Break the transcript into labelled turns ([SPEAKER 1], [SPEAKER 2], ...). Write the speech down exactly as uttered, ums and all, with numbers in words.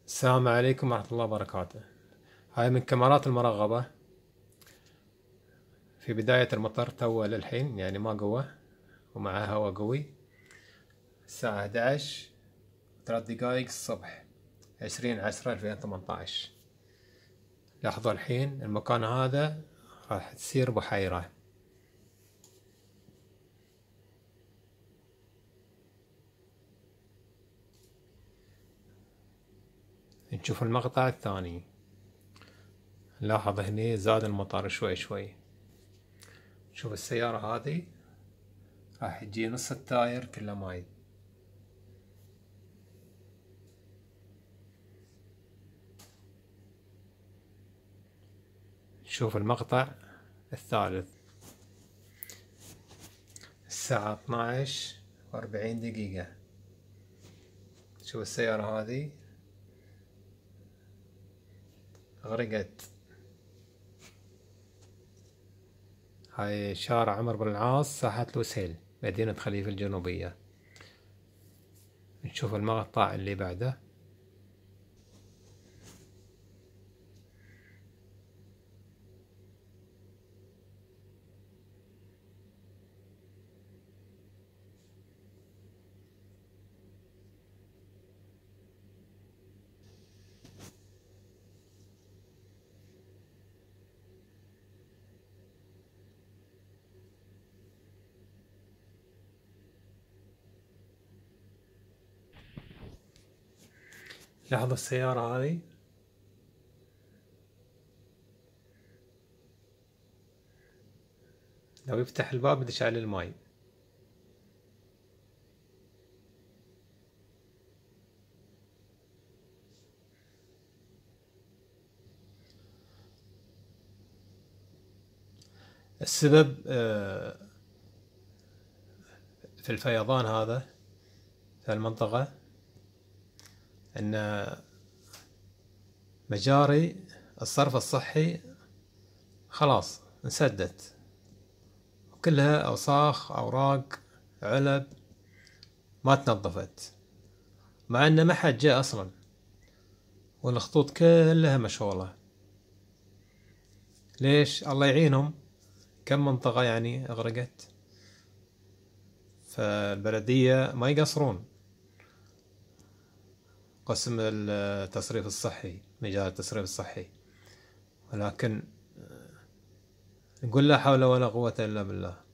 [SPEAKER 1] السلام عليكم ورحمة الله وبركاته. هاي من كاميرات المراقبة في بداية المطر تو للحين، يعني ما قوة ومع هواء قوي. الساعة احد عشر ثلاث دقايق الصبح، عشرين عشرة ألفين وثمانية عشر. لاحظوا الحين المكان هذا راح تصير بحيرة. نشوف المقطع الثاني. لاحظ هني زاد المطر شوي شوي. شوف السيارة هذه راح يجي نص التاير كله ماي. شوف المقطع الثالث. الساعة اثناعش وأربعين دقيقة. شوف السيارة هذه غرقت. هاي شارع عمر بن العاص، ساحة لوسيل، مدينة خليفة الجنوبية. نشوف المقطع اللي بعده. لاحظوا السيارة هذه لو يفتح الباب يدش على الماي. السبب آه، في الفيضان هذا في المنطقة أن مجاري الصرف الصحي خلاص انسدت، وكلها أوساخ، أوراق، علب ما تنظفت، مع أن ما حد جاء أصلا، والخطوط كلها مشغولة. ليش؟ الله يعينهم، كم منطقة يعني أغرقت، فالبلدية ما يقصرون. قسم التصريف الصحي، مجال التصريف الصحي، ولكن نقول لا حول ولا قوة إلا بالله.